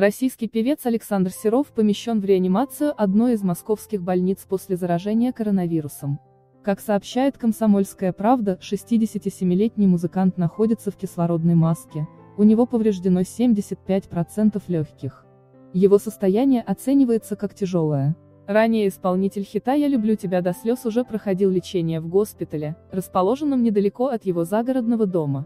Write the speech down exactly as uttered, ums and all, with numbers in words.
Российский певец Александр Серов помещен в реанимацию одной из московских больниц после заражения коронавирусом. Как сообщает «Комсомольская правда», шестидесятисемилетний музыкант находится в кислородной маске, у него повреждено семьдесят пять процентов легких. Его состояние оценивается как тяжелое. Ранее исполнитель хита «Я люблю тебя до слез» уже проходил лечение в госпитале, расположенном недалеко от его загородного дома.